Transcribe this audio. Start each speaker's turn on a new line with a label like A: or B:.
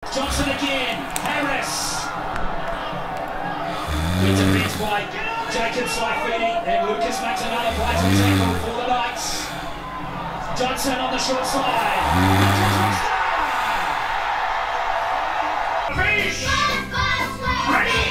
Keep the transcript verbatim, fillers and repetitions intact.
A: Johnson again. Harris. Good defence by Jacob Saifidi. And Lucas makes another play to tackle for the Knights. Johnson on the short side. Fish! Ready!